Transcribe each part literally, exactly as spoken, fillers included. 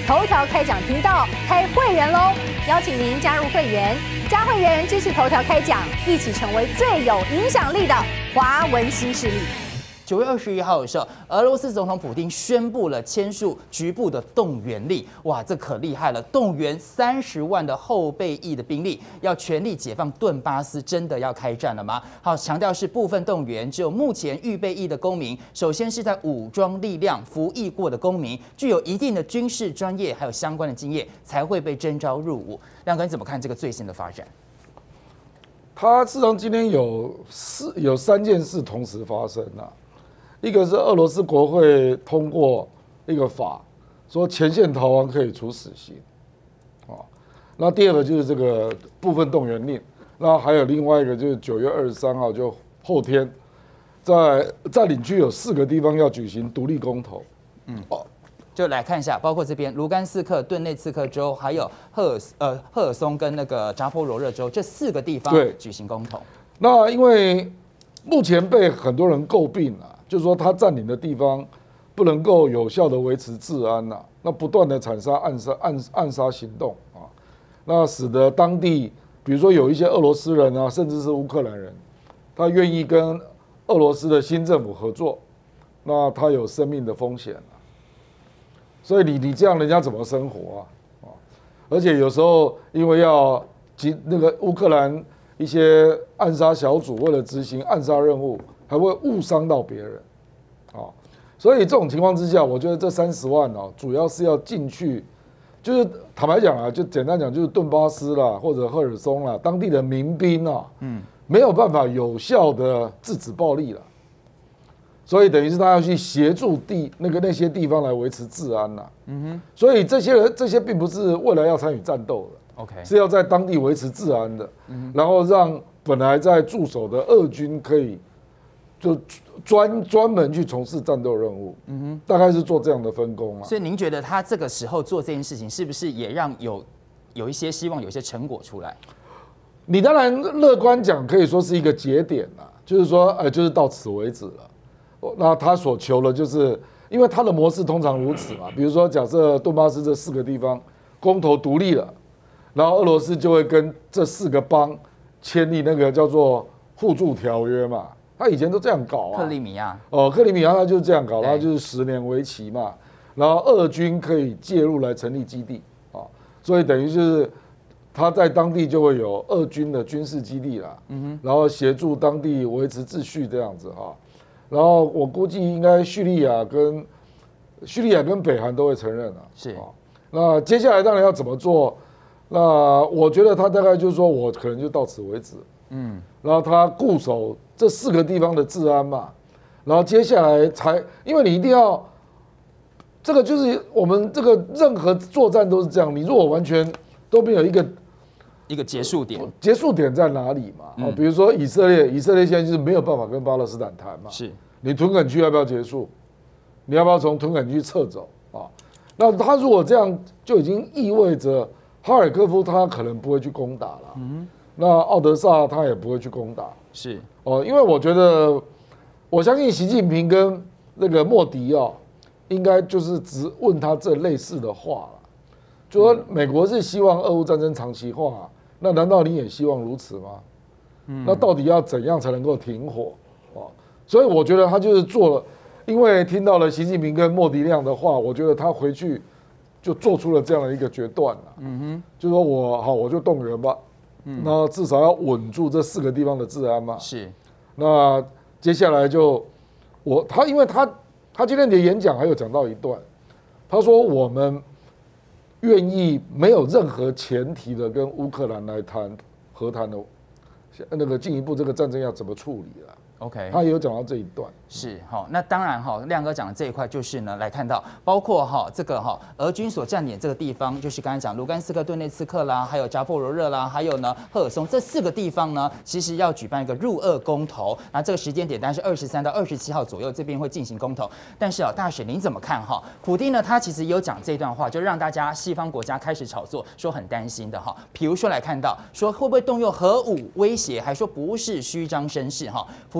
头条开讲频道开会员喽！邀请您加入会员，加会员支持头条开讲，一起成为最有影响力的华文新势力。 九月二十一号的时候，俄罗斯总统普丁宣布了签署局部的动员令，哇，这可厉害了！动员三十万的后备役的兵力，要全力解放顿巴斯，真的要开战了吗？好，强调是部分动员，只有目前预备役的公民，首先是在武装力量服役过的公民，具有一定的军事专业还有相关的经验，才会被征召入伍。亮哥，你怎么看这个最新的发展？ 他事实上今天有四有三件事同时发生啊。一个是俄罗斯国会通过一个法，说前线逃亡可以处死刑，啊，那第二个就是这个部分动员令，那还有另外一个就是九月二十三号，就后天，在占领区有四个地方要举行独立公投， 嗯，哦，就来看一下，包括这边卢甘斯克、顿内茨克州，还有赫尔呃赫尔松跟那个扎波罗热州这四个地方举行公投。 那因为目前被很多人诟病啊。就是说，他占领的地方不能够有效的维持治安呐、啊，那不断的惨杀、暗杀、暗暗杀行动啊，那使得当地，比如说有一些俄罗斯人啊，甚至是乌克兰人，他愿意跟俄罗斯的新政府合作，那他有生命的风险啊，所以你你这样人家怎么生活啊？啊，而且有时候因为要及那个乌克兰一些暗杀小组为了执行暗杀任务。还会误伤到别人，啊，所以这种情况之下，我觉得这三十万哦，主要是要进去，就是坦白讲啊，就简单讲，就是顿巴斯啦，或者赫尔松啦，当地的民兵啊，嗯，没有办法有效的制止暴力了，所以等于是他要去协助地那个那些地方来维持治安啦，嗯哼，所以这些人这些并不是为了要参与战斗的 ，OK， 是要在当地维持治安的，嗯，然后让本来在驻守的俄军可以。就专专门去从事战斗任务，嗯哼，大概是做这样的分工啊。 所以您觉得他这个时候做这件事情，是不是也让有有一些希望，有一些成果出来？ 你当然乐观讲，可以说是一个节点啊，就是说，哎，就是到此为止了。那他所求的，就是因为他的模式通常如此嘛。比如说，假设顿巴斯这四个地方公投独立了，然后俄罗斯就会跟这四个邦签订那个叫做互助条约嘛。他以前都这样搞啊， 克里米亚哦，克里米亚他就是这样搞，他就是十年为期嘛，然后俄军可以介入来成立基地啊，所以等于就是他在当地就会有俄军的军事基地啦，嗯哼，然后协助当地维持秩序这样子哈，然后我估计应该叙利亚跟叙利亚跟北韩都会承认啊， 是啊， 那接下来当然要怎么做？那我觉得他大概就是说我可能就到此为止，嗯，然后他固守这四个地方的治安嘛，然后接下来才，因为你一定要，这个就是我们这个任何作战都是这样，你如果完全都没有一个一个结束点， 结束点在哪里嘛？嗯、比如说以色列，以色列现在就是没有办法跟巴勒斯坦谈嘛， 是你屯垦区要不要结束？你要不要从屯垦区撤走啊？那他如果这样，就已经意味着哈尔科夫他可能不会去攻打了，嗯，那奥德萨他也不会去攻打。 是哦，因为我觉得，我相信习近平跟那个莫迪啊，应该就是只问他这类似的话了，就说美国是希望俄乌战争长期化，那难道你也希望如此吗？嗯，那到底要怎样才能够停火？哦，所以我觉得他就是做了，因为听到了习近平跟莫迪那样的话，我觉得他回去就做出了这样的一个决断了。嗯哼，就说我好，我就动员吧。那至少要稳住这四个地方的治安嘛。 是。 那接下来就我他，因为他他今天的演讲还有讲到一段，他说我们愿意没有任何前提的跟乌克兰来谈和谈的那个进一步这个战争要怎么处理了。 OK， 他也有讲到这一段。 是好，那当然哈，亮哥讲的这一块就是呢，来看到包括哈这个哈俄军所占领这个地方，就是刚才讲卢甘斯克、顿内茨克啦，还有扎波罗热啦，还有呢赫尔松这四个地方呢，其实要举办一个入俄公投，那这个时间点当然是二十三到二十七号左右，这边会进行公投。但是啊，大使您怎么看哈？普丁呢，他其实有讲这段话，就让大家西方国家开始炒作，说很担心的哈。比如说来看到说会不会动用核武威胁，还说不是虚张声势哈。普丁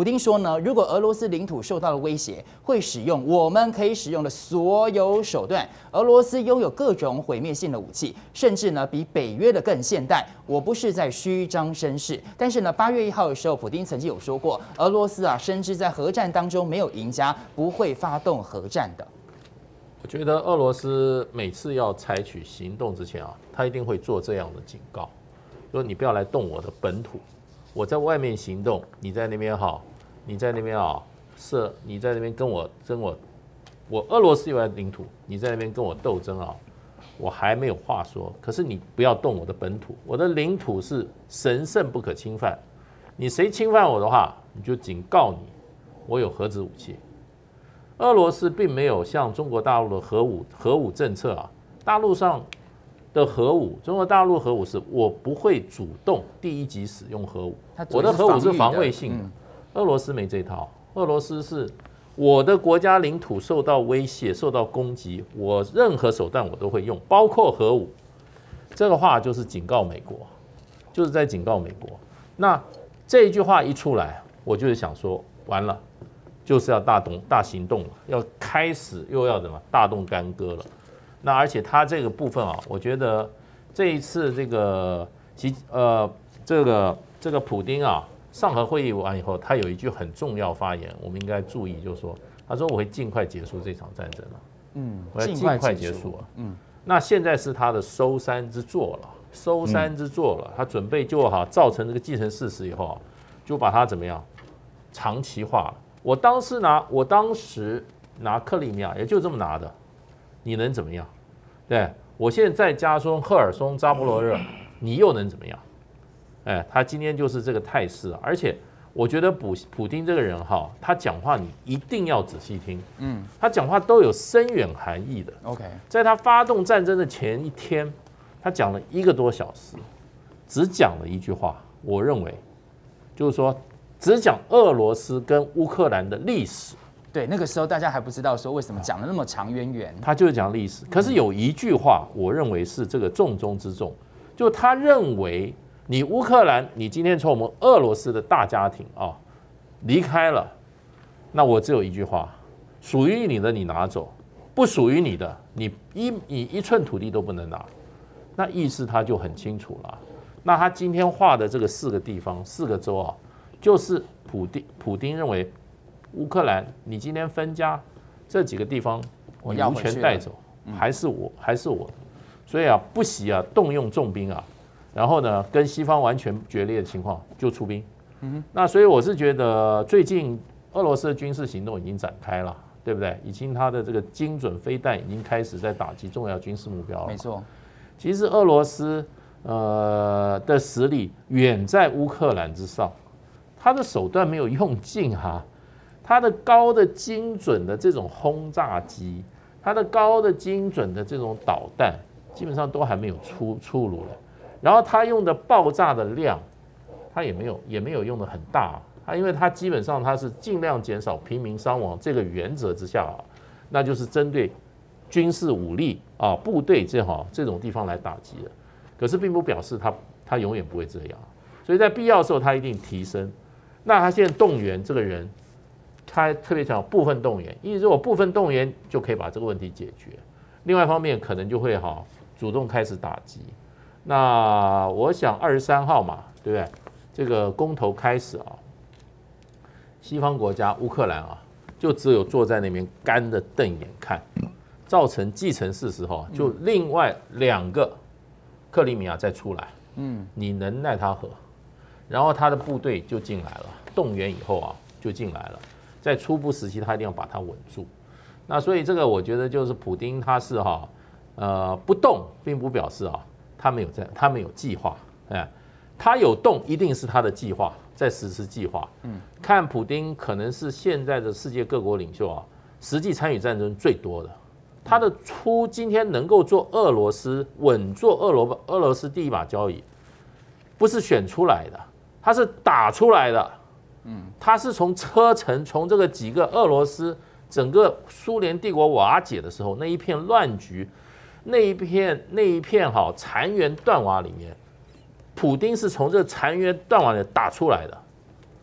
丁说呢，如果俄罗斯领土受到了威胁，会使用我们可以使用的所有手段。俄罗斯拥有各种毁灭性的武器，甚至呢比北约的更现代。我不是在虚张声势，但是呢，八月一号的时候，普丁曾经有说过，俄罗斯啊深知在核战当中没有赢家，不会发动核战的。 我觉得俄罗斯每次要采取行动之前啊，他一定会做这样的警告，说你不要来动我的本土，我在外面行动，你在那边哈，你在那边啊设，你在那边跟我争我，我俄罗斯以外的领土，你在那边跟我斗争啊，我还没有话说。可是你不要动我的本土，我的领土是神圣不可侵犯，你谁侵犯我的话，你就警告你，我有核子武器。俄罗斯并没有像中国大陆的核武核武政策啊，大陆上的核武，中国大陆核武是我不会主动第一级使用核武，我的核武是防卫性的。俄罗斯没这套，俄罗斯是我的国家领土受到威胁、受到攻击，我任何手段我都会用，包括核武。这个话就是警告美国，就是在警告美国。那这一句话一出来，我就是想说，完了。就是要大动大行动了，要开始又要怎么大动干戈了。那而且他这个部分啊，我觉得这一次这个习呃这个这个普丁啊，上合会议完以后，他有一句很重要发言，我们应该注意，就是说，他说我会尽快结束这场战争了， 嗯， 我要尽快结束啊，嗯，那现在是他的收山之作了，收山之作了，他准备就好造成这个既成事实以后啊，就把它怎么样长期化了。我当时拿，我当时拿克里米亚，也就这么拿的，你能怎么样？对我现在加松、赫尔松、扎波罗热，你又能怎么样？哎，他今天就是这个态势，而且我觉得普普丁这个人哈，他讲话你一定要仔细听，嗯，他讲话都有深远含义的。 OK， 在他发动战争的前一天，他讲了一个多小时，只讲了一句话，我认为就是说。只讲俄罗斯跟乌克兰的历史， 对，那个时候大家还不知道说为什么讲了那么长渊源， 他就是讲历史。可是有一句话，我认为是这个重中之重，就他认为你乌克兰，你今天从我们俄罗斯的大家庭啊离开了，那我只有一句话：属于你的你拿走，不属于你的你一你一寸土地都不能拿。那意思他就很清楚了。那他今天画的这个四个地方、四个州啊。就是普丁，普丁认为乌克兰，你今天分家这几个地方， 我无权带走，还是我，还是我，所以啊，不惜啊动用重兵啊，然后呢，跟西方完全决裂的情况就出兵。嗯，那所以我是觉得最近俄罗斯的军事行动已经展开了，对不对？已经它的这个精准飞弹已经开始在打击重要军事目标了。 没错， 其实俄罗斯呃的实力远在乌克兰之上。他的手段没有用尽哈、啊，他的高的精准的这种轰炸机，他的高的精准的这种导弹，基本上都还没有出出炉了。然后他用的爆炸的量，他也没有也没有用的很大，他因为他基本上他是尽量减少平民伤亡这个原则之下啊，那就是针对军事武力啊部队这哈这种地方来打击的。可是并不表示他他永远不会这样，所以在必要的时候他一定提升。那他现在动员这个人，他特别讲部分动员，因为如果部分动员就可以把这个问题解决。另外一方面，可能就会哈主动开始打击。那我想二十三号嘛，对不对？这个公投开始啊，西方国家乌克兰啊，就只有坐在那边干的瞪眼看，造成既成事实哈，就另外两个克里米亚再出来，嗯，你能奈他何？然后他的部队就进来了，动员以后啊就进来了，在初步时期他一定要把它稳住。那所以这个我觉得就是普丁他是哈呃不动，并不表示啊他没有在他没有计划，哎，他有动一定是他的计划在实施计划。嗯，看普丁可能是现在的世界各国领袖啊实际参与战争最多的，他的出今天能够做俄罗斯稳坐俄罗俄罗斯第一把交椅，不是选出来的。他是打出来的，嗯，他是从车臣，从这个几个俄罗斯整个苏联帝国瓦解的时候那一片乱局，那一片那一片好残垣断瓦里面，普丁是从这残垣断瓦里打出来的，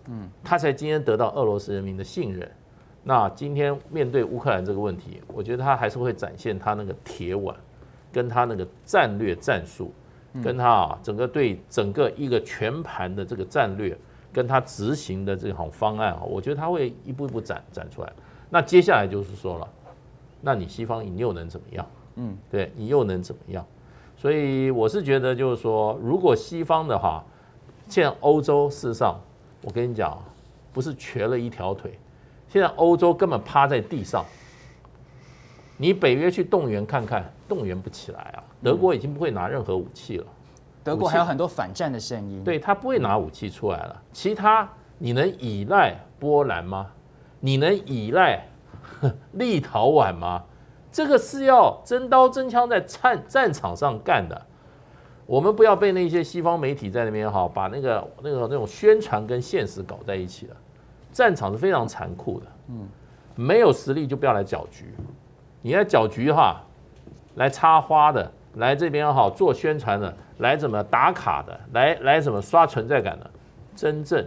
嗯，他才今天得到俄罗斯人民的信任。那今天面对乌克兰这个问题，我觉得他还是会展现他那个铁腕，跟他那个战略战术，跟他啊整个对整个一个全盘的这个战略，跟他执行的这种方案啊，我觉得他会一步一步展展出来。那接下来就是说了，那你西方你又能怎么样？嗯，对你又能怎么样？所以我是觉得就是说，如果西方的话，现在欧洲事实上，我跟你讲，不是瘸了一条腿，现在欧洲根本趴在地上。你北约去动员看看，动员不起来啊！德国已经不会拿任何武器了， 德国还有很多反战的声音。 对他不会拿武器出来了。其他你能依赖波兰吗？你能依赖立陶宛吗？这个是要真刀真枪在战战场上干的。我们不要被那些西方媒体在那边哈，把那个那个那种宣传跟现实搞在一起了。战场是非常残酷的，嗯，没有实力就不要来搅局。你来搅局哈，来插花的，来这边哈做宣传的，来怎么打卡的，来来怎么刷存在感的，真正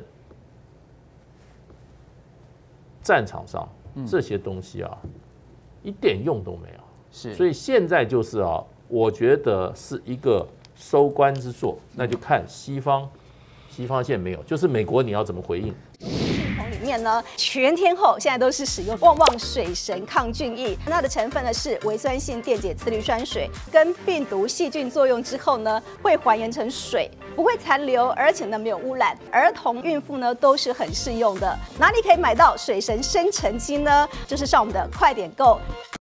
战场上这些东西啊，一点用都没有。 是， 所以现在就是啊，我觉得是一个收官之作，那就看西方，西方现在没有，就是美国你要怎么回应？ 里面呢，全天候现在都是使用旺旺水神抗菌液，它的成分呢是微酸性电解次氯酸水，跟病毒细菌作用之后呢，会还原成水，不会残留，而且呢没有污染，儿童、孕妇呢都是很适用的。哪里可以买到水神生成机呢？就是上我们的快点购。